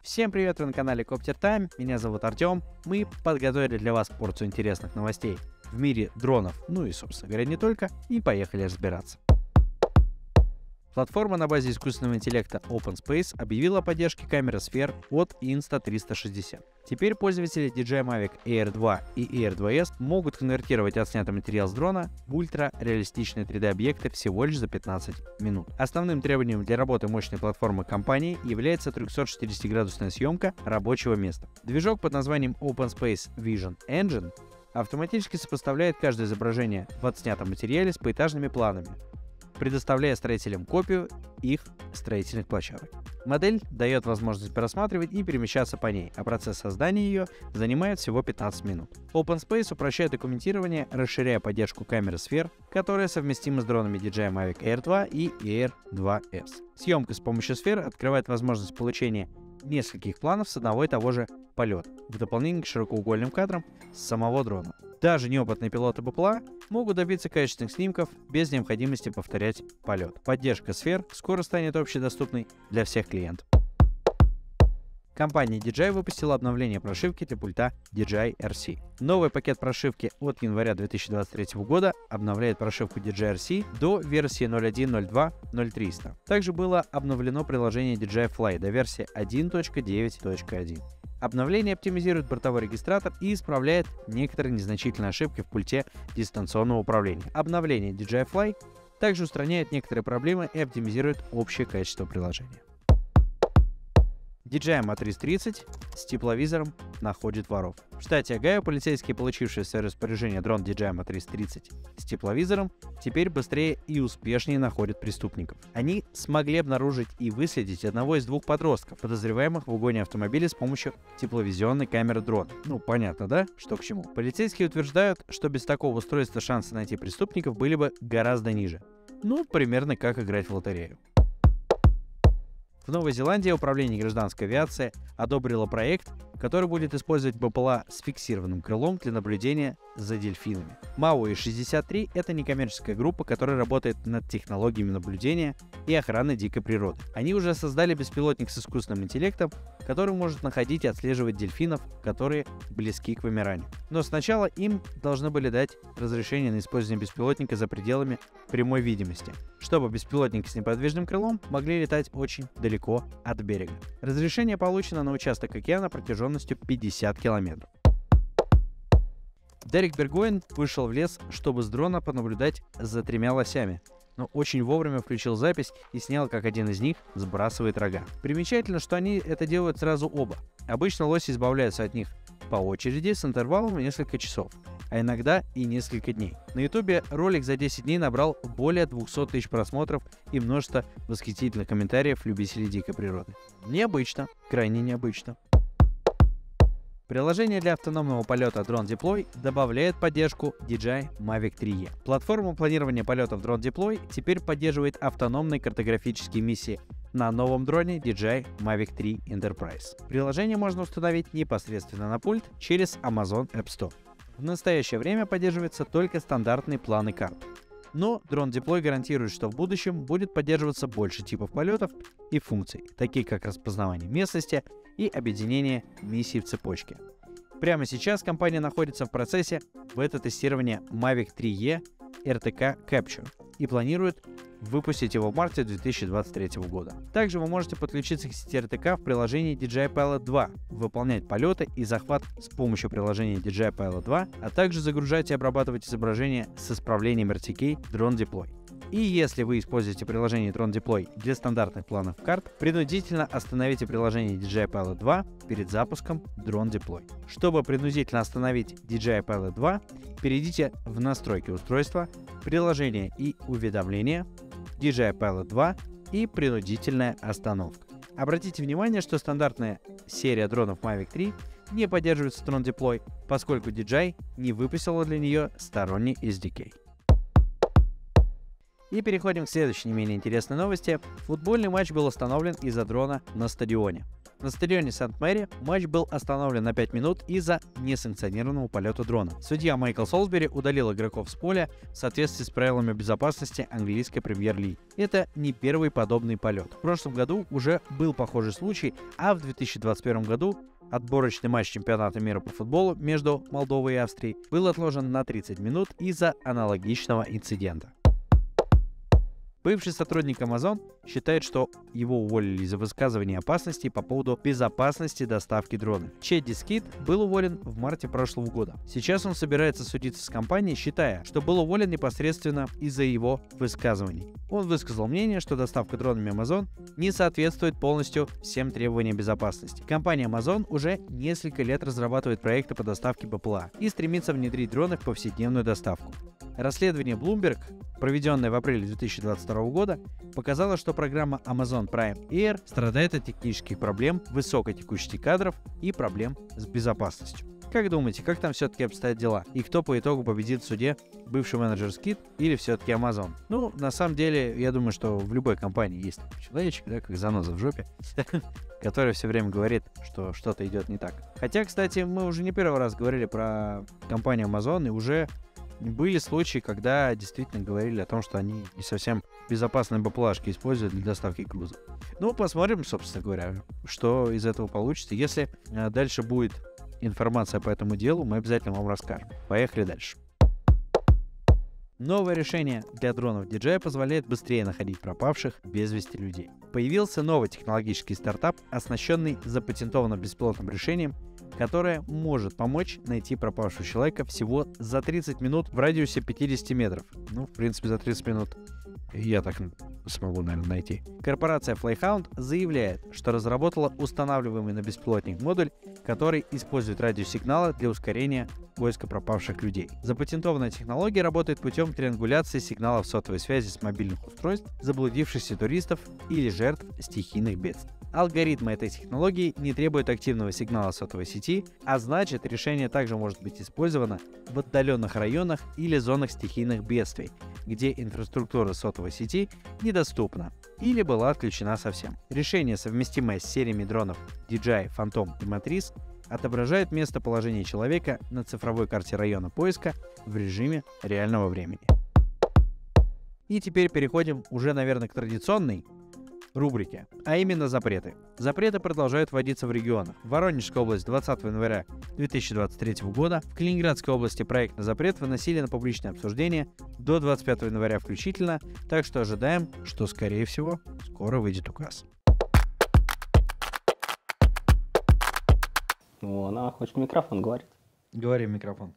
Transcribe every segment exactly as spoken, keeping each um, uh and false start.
Всем привет, вы на канале Copter Time, меня зовут Артем. Мы подготовили для вас порцию интересных новостей в мире дронов, ну и, собственно говоря, не только, и поехали разбираться. Платформа на базе искусственного интеллекта OpenSpace объявила о поддержке камеры сфер от инста триста шестьдесят. Теперь пользователи ди джей ай Mavic Air два и Air два эс могут конвертировать отснятый материал с дрона в ультра-реалистичные три дэ объекты всего лишь за пятнадцать минут. Основным требованием для работы мощной платформы компании является трехсотшестидесятиградусная съемка рабочего места. Движок под названием OpenSpace Vision Engine автоматически сопоставляет каждое изображение в отснятом материале с поэтажными планами, предоставляя строителям копию их строительных площадок. Модель дает возможность просматривать и перемещаться по ней, а процесс создания ее занимает всего пятнадцать минут. OpenSpace упрощает документирование, расширяя поддержку камеры сфер, которая совместима с дронами ди джей ай Mavic Air два и Air два эс. Съемка с помощью сфер открывает возможность получения нескольких планов с одного и того же полета, в дополнение к широкоугольным кадрам с самого дрона. Даже неопытные пилоты БПЛА могут добиться качественных снимков без необходимости повторять полет. Поддержка сфер скоро станет общедоступной для всех клиентов. Компания ди джей ай выпустила обновление прошивки для пульта ди джей ай эр си. Новый пакет прошивки от января две тысячи двадцать третьего года обновляет прошивку ди джей ай эр си до версии ноль один ноль два ноль триста. Также было обновлено приложение ди джей ай Fly до версии один точка девять точка один. Обновление оптимизирует бортовой регистратор и исправляет некоторые незначительные ошибки в пульте дистанционного управления. Обновление ди джей ай Fly также устраняет некоторые проблемы и оптимизирует общее качество приложения. ди джей ай Matrix тридцать с тепловизором находит воров. В штате Огайо полицейские, получившие в свое распоряжение дрон ди джей ай Matrix тридцать с тепловизором, теперь быстрее и успешнее находят преступников. Они смогли обнаружить и выследить одного из двух подростков, подозреваемых в угоне автомобиля с помощью тепловизионной камеры дрона. Ну, понятно, да, что к чему? Полицейские утверждают, что без такого устройства шансы найти преступников были бы гораздо ниже. Ну, примерно как играть в лотерею. В Новой Зеландии Управление гражданской авиации одобрило проект, который будет использовать БПЛА с фиксированным крылом для наблюдения за дельфинами. Мауи шестьдесят три — это некоммерческая группа, которая работает над технологиями наблюдения и охраны дикой природы. Они уже создали беспилотник с искусственным интеллектом, который может находить и отслеживать дельфинов, которые близки к вымиранию. Но сначала им должны были дать разрешение на использование беспилотника за пределами прямой видимости, чтобы беспилотники с неподвижным крылом могли летать очень далеко от берега. Разрешение получено на участок океана протяженностью пятьдесят километров. Дерек Бергоин вышел в лес, чтобы с дрона понаблюдать за тремя лосями, но очень вовремя включил запись и снял, как один из них сбрасывает рога. Примечательно, что они это делают сразу оба. Обычно лоси избавляются от них по очереди с интервалом в несколько часов, а иногда и несколько дней. На ютубе ролик за десять дней набрал более двухсот тысяч просмотров и множество восхитительных комментариев любителей дикой природы. Необычно, крайне необычно. Приложение для автономного полета Drone Deploy добавляет поддержку ди джей ай Mavic три и. Платформа планирования полетов Drone Deploy теперь поддерживает автономные картографические миссии на новом дроне ди джей ай Mavic три Enterprise. Приложение можно установить непосредственно на пульт через Amazon App Store. В настоящее время поддерживаются только стандартные планы карт. Но Drone Deploy гарантирует, что в будущем будет поддерживаться больше типов полетов и функций, такие как распознавание местности и объединение миссий в цепочке. Прямо сейчас компания находится в процессе бета-тестирования Mavic три и эр ти кей Capture и планирует выпустить его в марте две тысячи двадцать третьего года. Также вы можете подключиться к сети эр ти кей в приложении ди джей ай Pilot два, выполнять полеты и захват с помощью приложения ди джей ай Pilot два, а также загружать и обрабатывать изображения с исправлением эр ти кей Drone Deploy. И если вы используете приложение Drone Deploy для стандартных планов карт, принудительно остановите приложение ди джей ай Pilot два перед запуском Drone Deploy. Чтобы принудительно остановить ди джей ай Pilot два, перейдите в настройки устройства, приложение и уведомления, ди джей ай Pilot два и принудительная остановка. Обратите внимание, что стандартная серия дронов Mavic три не поддерживается Drone Deploy, поскольку ди джей ай не выпустила для нее сторонний эс ди кей. И переходим к следующей не менее интересной новости. Футбольный матч был остановлен из-за дрона на стадионе. На стадионе Сент-Мэри матч был остановлен на пять минут из-за несанкционированного полета дрона. Судья Майкл Солсбери удалил игроков с поля в соответствии с правилами безопасности английской премьер-лиги. Это не первый подобный полет. В прошлом году уже был похожий случай, а в две тысячи двадцать первом году отборочный матч чемпионата мира по футболу между Молдовой и Австрией был отложен на тридцать минут из-за аналогичного инцидента. Бывший сотрудник Amazon считает, что его уволили из-за высказывания опасностей по поводу безопасности доставки дронов. Чедди Скит был уволен в марте прошлого года. Сейчас он собирается судиться с компанией, считая, что был уволен непосредственно из-за его высказываний. Он высказал мнение, что доставка дронами Amazon не соответствует полностью всем требованиям безопасности. Компания Amazon уже несколько лет разрабатывает проекты по доставке БПЛА и стремится внедрить дроны в повседневную доставку. Расследование Bloomberg, проведенное в апреле две тысячи двадцать второго года, показало, что программа Amazon Prime Air страдает от технических проблем, высокой текучести кадров и проблем с безопасностью. Как думаете, как там все-таки обстоят дела? И кто по итогу победит в суде? Бывший менеджер Скит или все-таки Amazon? Ну, на самом деле, я думаю, что в любой компании есть человечек, да, как заноза в жопе, который все время говорит, что что-то идет не так. Хотя, кстати, мы уже не первый раз говорили про компанию Amazon, и уже были случаи, когда действительно говорили о том, что они не совсем безопасные БПЛАшки используют для доставки грузов. Ну, посмотрим, собственно говоря, что из этого получится. Если а, дальше будет информация по этому делу, мы обязательно вам расскажем. Поехали дальше. Новое решение для дронов ди джей ай позволяет быстрее находить пропавших без вести людей. Появился новый технологический стартап, оснащенный запатентованным беспилотным решением, которое может помочь найти пропавшего человека всего за тридцать минут в радиусе пятьдесят метров. Ну, в принципе, за тридцать минут я так смогу, наверное, найти. Корпорация Flyhound заявляет, что разработала устанавливаемый на беспилотник модуль, который использует радиосигналы для ускорения поиска пропавших людей. Запатентованная технология работает путем триангуляции сигналов сотовой связи с мобильных устройств, заблудившихся туристов или жертв стихийных бедствий. Алгоритмы этой технологии не требуют активного сигнала сотовой сети, а значит, решение также может быть использовано в отдаленных районах или зонах стихийных бедствий, где инфраструктура сотовой сети недоступна или была отключена совсем. Решение, совместимое с сериями дронов ди джей ай, Phantom и Matrice, отображает местоположение человека на цифровой карте района поиска в режиме реального времени. И теперь переходим уже, наверное, к традиционной рубрике, а именно запреты. Запреты продолжают вводиться в регионах. Воронежская область двадцатого января две тысячи двадцать третьего года, в Калининградской области проект на запрет выносили на публичное обсуждение до двадцать пятого января включительно, так что ожидаем, что, скорее всего, скоро выйдет указ. О, она хочет в микрофон говорить. Говори в микрофон.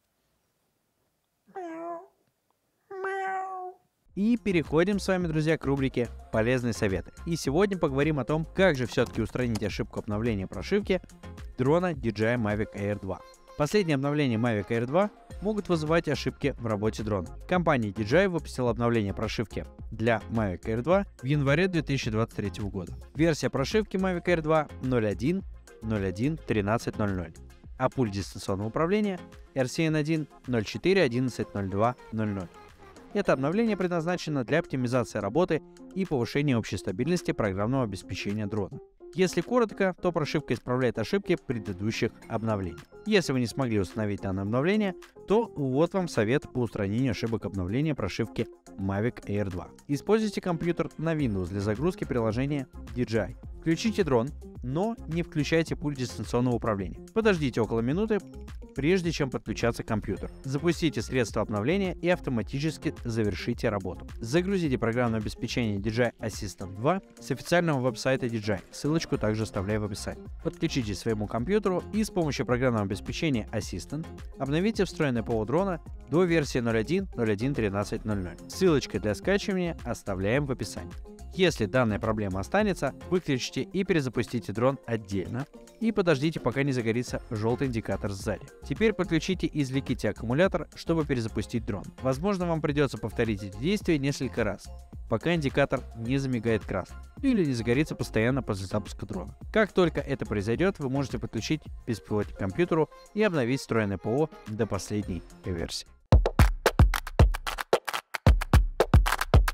И переходим с вами, друзья, к рубрике «Полезные советы». И сегодня поговорим о том, как же все-таки устранить ошибку обновления прошивки дрона ди джей ай Mavic Air два. Последние обновления Mavic Air два могут вызывать ошибки в работе дрона. Компания ди джей ай выпустила обновление прошивки для Mavic Air два в январе две тысячи двадцать третьего года. Версия прошивки Mavic Air два ноль один ноль один тринадцать ноль ноль, а пульт дистанционного управления эр си эн один ноль четыре одиннадцать ноль два ноль ноль. Это обновление предназначено для оптимизации работы и повышения общей стабильности программного обеспечения дрона. Если коротко, то прошивка исправляет ошибки предыдущих обновлений. Если вы не смогли установить данное обновление, то вот вам совет по устранению ошибок обновления прошивки Mavic Air два. Используйте компьютер на Windows для загрузки приложения ди джей ай. Включите дрон, но не включайте пульт дистанционного управления. Подождите около минуты, прежде чем подключаться к компьютеру. Запустите средство обновления и автоматически завершите работу. Загрузите программное обеспечение ди джей ай Assistant два с официального веб-сайта ди джей ай. Ссылочку также оставляю в описании. Подключите своему компьютеру и с помощью программного обеспечения Assistant обновите встроенное ПО дрона до версии ноль один ноль один тринадцать ноль ноль. Ссылочка для скачивания оставляем в описании. Если данная проблема останется, выключите и перезапустите дрон отдельно и подождите, пока не загорится желтый индикатор сзади. Теперь подключите и извлеките аккумулятор, чтобы перезапустить дрон. Возможно, вам придется повторить эти действия несколько раз, пока индикатор не замигает красным или не загорится постоянно после запуска дрона. Как только это произойдет, вы можете подключить беспилотник к компьютеру и обновить встроенное ПО до последней версии.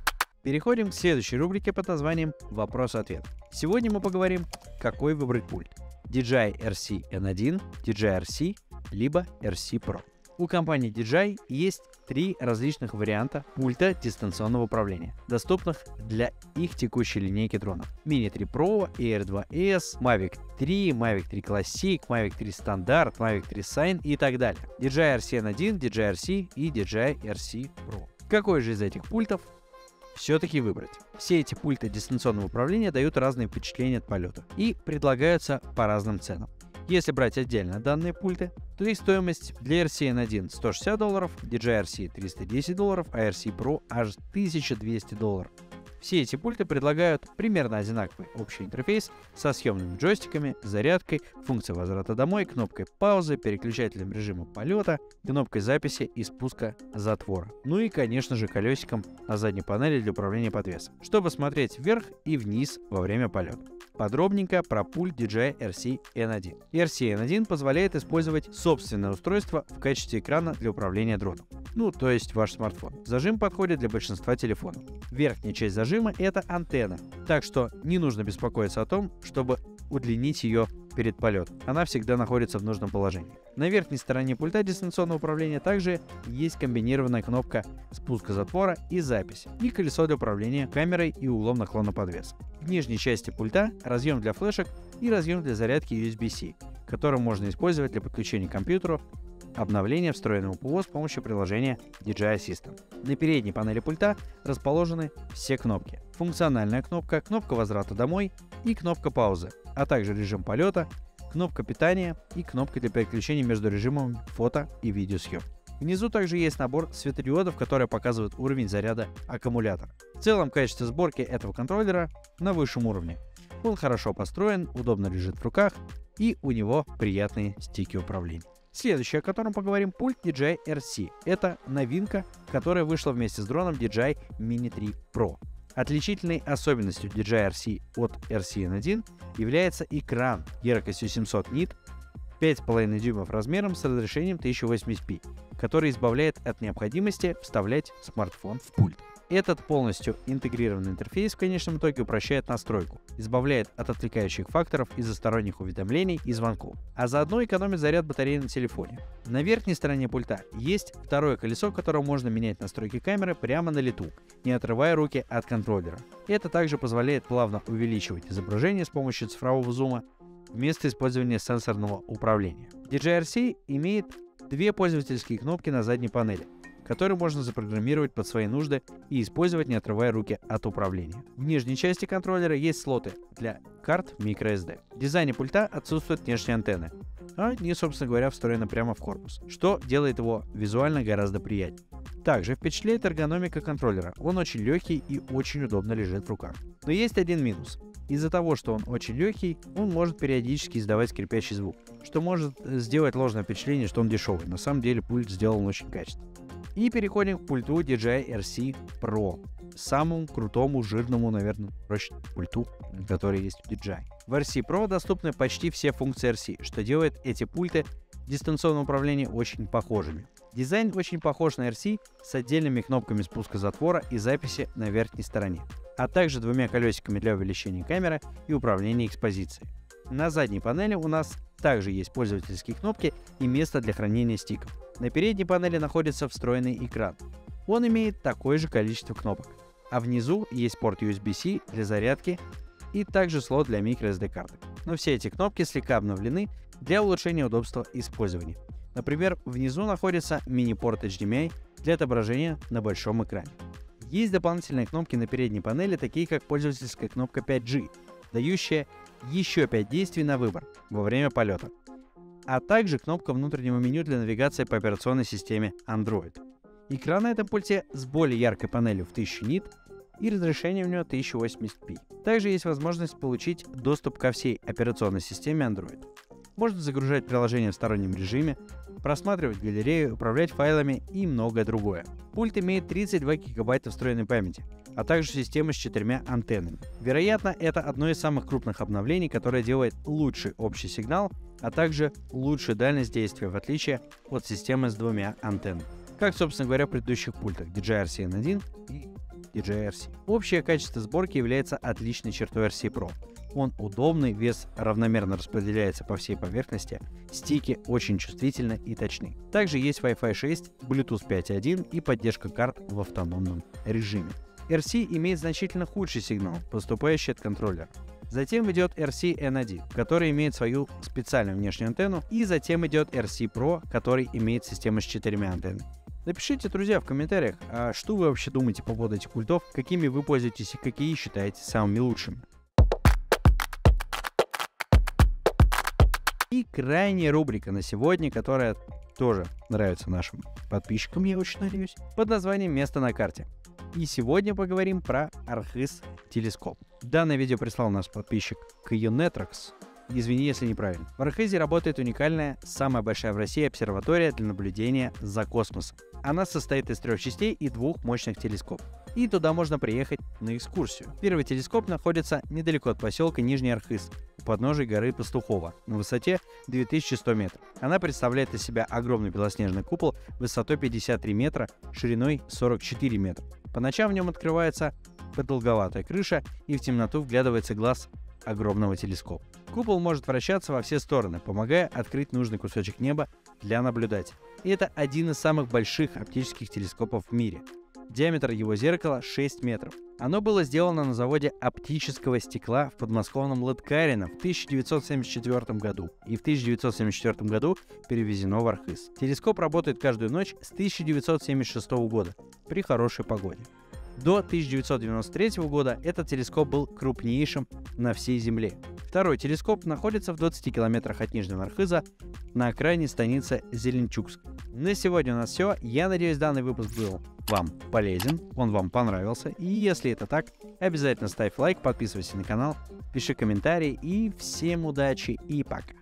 Переходим к следующей рубрике под названием «Вопрос-ответ». Сегодня мы поговорим, какой выбрать пульт – ди джей ай эр си эн один, ди джей ай ар си, либо эр си Pro. У компании ди джей ай есть три различных варианта пульта дистанционного управления, доступных для их текущей линейки дронов: Mini три Pro, Air два эс, Mavic три, Mavic три Classic, Mavic три Standard, Mavic три Sign и так далее. ди джей ай ар си эн один, ди джей ай ар си и ди джей ай ар си Pro. Какой же из этих пультов все-таки выбрать? Все эти пульты дистанционного управления дают разные впечатления от полета и предлагаются по разным ценам. Если брать отдельно данные пульты, то их стоимость для эр си эн один сто шестьдесят долларов, ди джей ай ар си триста десять долларов, а эр си Pro аж тысяча двести долларов. Все эти пульты предлагают примерно одинаковый общий интерфейс со съемными джойстиками, зарядкой, функцией возврата домой, кнопкой паузы, переключателем режима полета, кнопкой записи и спуска затвора. Ну и, конечно же, колесиком на задней панели для управления подвесом, чтобы смотреть вверх и вниз во время полета. Подробненько про пульт ди джей ай ар си эн один. ар си эн один позволяет использовать собственное устройство в качестве экрана для управления дроном. Ну, то есть ваш смартфон. Зажим подходит для большинства телефонов. Верхняя часть зажима — это антенна, так что не нужно беспокоиться о том, чтобы удлинить ее перед полетом. Она всегда находится в нужном положении. На верхней стороне пульта дистанционного управления также есть комбинированная кнопка спуска затвора и записи, и колесо для управления камерой и углом наклона подвеса. В нижней части пульта разъем для флешек и разъем для зарядки ю эс би-C, который можно использовать для подключения к компьютеру, обновления встроенного ПО с помощью приложения ди джей ай System. На передней панели пульта расположены все кнопки: функциональная кнопка, кнопка возврата домой и кнопка паузы, а также режим полета, кнопка питания и кнопка для переключения между режимами фото и видеосъемки. Внизу также есть набор светодиодов, которые показывают уровень заряда аккумулятора. В целом, качество сборки этого контроллера на высшем уровне. Он хорошо построен, удобно лежит в руках и у него приятные стики управления. Следующее, о котором поговорим, пульт ди джей ай ар си. Это новинка, которая вышла вместе с дроном ди джей ай Mini три Pro. Отличительной особенностью ди джей ай ар си от эр си эн один является экран яркостью семьсот нит, пять с половиной дюймов размером с разрешением тысяча восемьдесят пи, который избавляет от необходимости вставлять смартфон в пульт. Этот полностью интегрированный интерфейс в конечном итоге упрощает настройку, избавляет от отвлекающих факторов из-за сторонних уведомлений и звонков, а заодно экономит заряд батареи на телефоне. На верхней стороне пульта есть второе колесо, которым можно менять настройки камеры прямо на лету, не отрывая руки от контроллера. Это также позволяет плавно увеличивать изображение с помощью цифрового зума вместо использования сенсорного управления. ди джей ай ар си имеет две пользовательские кнопки на задней панели, которые можно запрограммировать под свои нужды и использовать, не отрывая руки от управления. В нижней части контроллера есть слоты для карт microSD. В дизайне пульта отсутствуют внешние антенны, а они, собственно говоря, встроены прямо в корпус, что делает его визуально гораздо приятнее. Также впечатляет эргономика контроллера. Он очень легкий и очень удобно лежит в руках. Но есть один минус. Из-за того, что он очень легкий, он может периодически издавать скрипящий звук, что может сделать ложное впечатление, что он дешевый. На самом деле пульт сделан очень качественно. И переходим к пульту ди джей ай ар си Pro, самому крутому, жирному, наверное, проще пульту, который есть у ди джей ай. В ар си Pro доступны почти все функции ар си, что делает эти пульты дистанционного управления очень похожими. Дизайн очень похож на ар си с отдельными кнопками спуска затвора и записи на верхней стороне, а также двумя колесиками для увеличения камеры и управления экспозицией. На задней панели у нас также есть пользовательские кнопки и место для хранения стиков. На передней панели находится встроенный экран. Он имеет такое же количество кнопок. А внизу есть порт ю эс би-C для зарядки и также слот для microSD карты. Но все эти кнопки слегка обновлены для улучшения удобства использования. Например, внизу находится мини-порт эйч ди эм ай для отображения на большом экране. Есть дополнительные кнопки на передней панели, такие как пользовательская кнопка пять джи, дающая еще пять действий на выбор во время полета, а также кнопка внутреннего меню для навигации по операционной системе Android. Экран на этом пульте с более яркой панелью в тысячу нит и разрешение у него тысяча восемьдесят пи. Также есть возможность получить доступ ко всей операционной системе Android. Можно загружать приложения в стороннем режиме, просматривать галерею, управлять файлами и многое другое. Пульт имеет тридцать два гигабайта встроенной памяти, а также систему с четырьмя антеннами. Вероятно, это одно из самых крупных обновлений, которое делает лучший общий сигнал, а также лучшую дальность действия, в отличие от системы с двумя антеннами. Как, собственно говоря, в предыдущих пультах ди джей ай ар си эн один и ди джей ай ар си. Общее качество сборки является отличной чертой ар си Pro. Он удобный, вес равномерно распределяется по всей поверхности, стики очень чувствительны и точны. Также есть Wi-Fi шесть, Bluetooth пять точка один и поддержка карт в автономном режиме. ар си имеет значительно худший сигнал, поступающий от контроллера. Затем идет ар си эн один, который имеет свою специальную внешнюю антенну, и затем идет ар си Pro, который имеет систему с четырьмя антеннами. Напишите, друзья, в комментариях, а что вы вообще думаете по поводу этих пультов, какими вы пользуетесь и какие считаете самыми лучшими. И крайняя рубрика на сегодня, которая тоже нравится нашим подписчикам, я очень надеюсь, под названием «Место на карте». И сегодня поговорим про Архыз телескоп. Данное видео прислал наш подписчик Кьюнетракс. Извини, если неправильно. В Архызе работает уникальная, самая большая в России обсерватория для наблюдения за космосом. Она состоит из трех частей и двух мощных телескопов. И туда можно приехать на экскурсию. Первый телескоп находится недалеко от поселка Нижний Архыз, у подножия горы Пастухова, на высоте две тысячи сто метров. Она представляет из себя огромный белоснежный купол высотой пятьдесят три метра, шириной сорок четыре метра. По ночам в нем открывается продолговатая крыша, и в темноту вглядывается глаз огромного телескопа. Купол может вращаться во все стороны, помогая открыть нужный кусочек неба для наблюдателя. И это один из самых больших оптических телескопов в мире. Диаметр его зеркала шесть метров. Оно было сделано на заводе оптического стекла в подмосковном Лыткарино в тысяча девятьсот семьдесят четвёртом году и в тысяча девятьсот семьдесят четвёртом году перевезено в Архыз. Телескоп работает каждую ночь с тысяча девятьсот семьдесят шестого года при хорошей погоде. До тысяча девятьсот девяносто третьего года этот телескоп был крупнейшим на всей Земле. Второй телескоп находится в двадцати километрах от Нижнего Архыза на окраине станицы Зеленчукск. На сегодня у нас все. Я надеюсь, данный выпуск был вам полезен, он вам понравился. И если это так, обязательно ставь лайк, подписывайся на канал, пиши комментарии и всем удачи и пока.